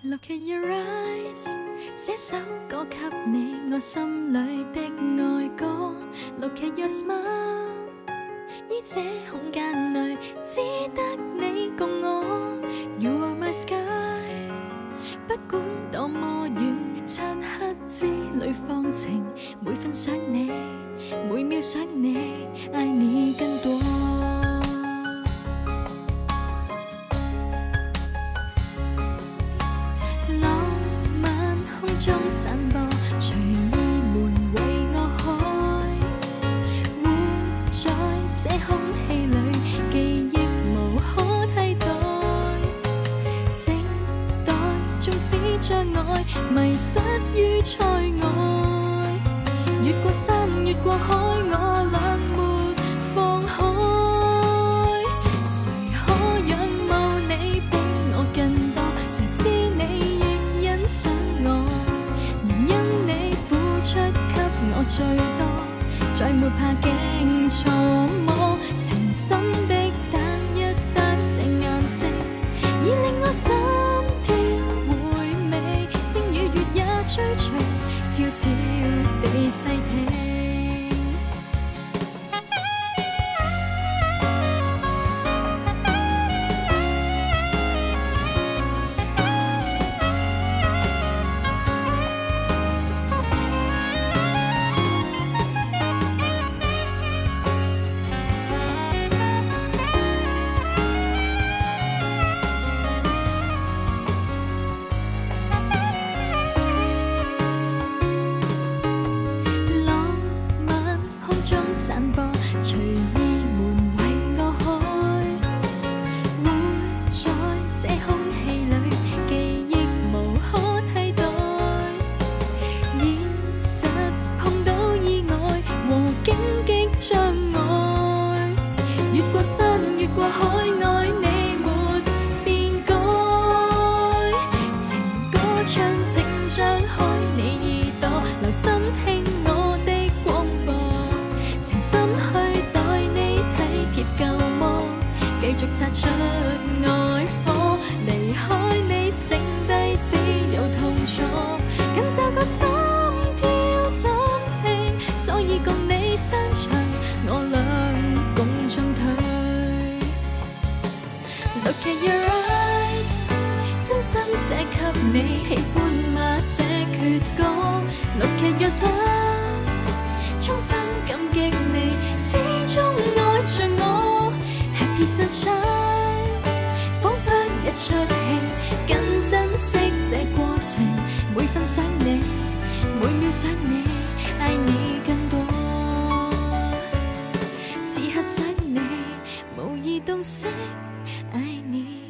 Look at your eyes， 寫首歌給你，我心裏的愛歌。Look at your smile， 於這空間裏只得你共我。You are my sky， 不管多麼遠，漆黑之旅放晴，每分想你，每秒想你，愛你更多。中散播，隨意門為我開，活在這空氣裏，記憶無可替代。靜待，縱使將愛迷失於塞外，越過山，越過海，我倆沒放開。誰可仰慕你比我更多？誰知你亦欣賞我？我最多，再沒怕驚觸摸，情深的單一單隻眼睛，已令我心跳回味，星與月也追隨，悄悄地細聽。散播，隨意門為我開，活在這空氣裏，記憶無可替代。現實碰到意外和荊棘障礙，越過山，越過海，愛你沒變改。情歌唱正張開你耳朵，留心聽我的廣播。心去待你體貼舊夢，繼續擦出愛火，離開你剩低只有痛楚，更找個心跳暫停，所以共你相隨，我倆共進退。Look at your eyes， 真心寫給你，喜歡嗎這闕歌 ？Look at your smile， 衷心感激你，始終愛着我。Happy sunshine， 彷彿一出戲，更珍惜這過程。每分想你，每秒想你，愛你更多。此刻想你，無意洞悉愛你。